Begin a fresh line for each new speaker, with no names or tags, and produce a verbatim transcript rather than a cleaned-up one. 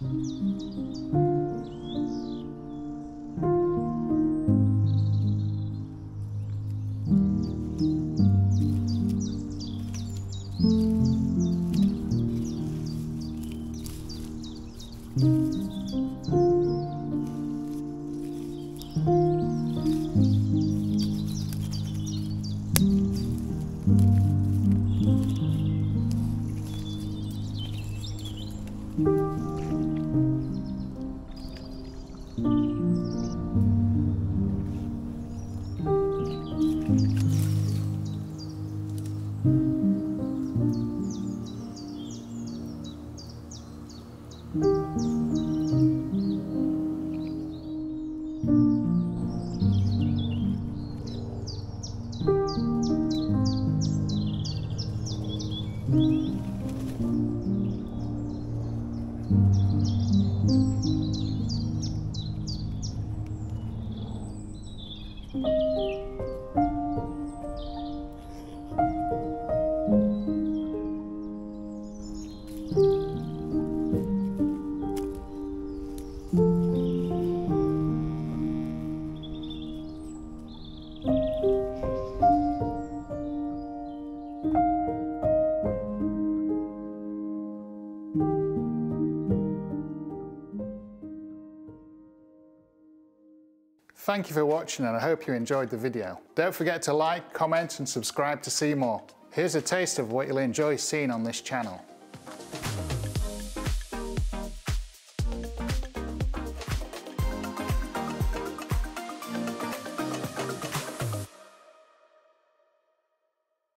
Thank you for watching, and I hope you enjoyed the video. Don't forget to like, comment and subscribe to see more. Here's a taste of what you'll enjoy seeing on this channel.